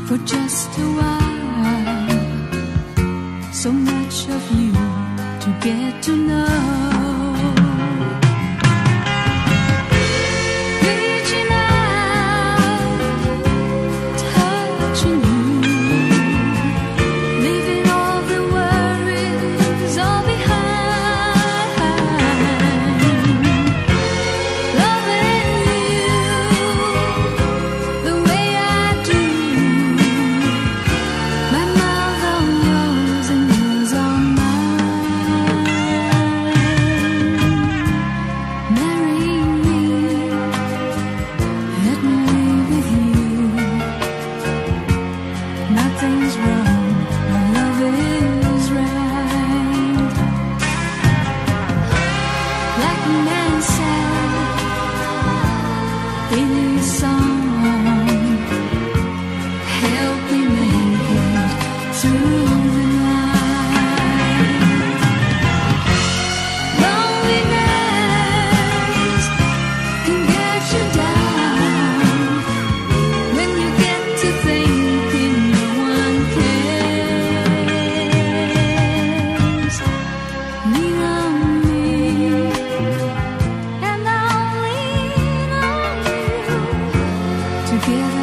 for just a while. So much of you to get to know. Reaching out, touching you, leaving all the worries all behind. Loving you the way I do, my mouth on yours and yours on mine. Marry me, let me live with you. Nothing's wrong, our love is right. Like a man said in his song, help me make it through the night. Loneliness can get you down when you get to thinking no one cares. Lean on me and I'll lean on you. Together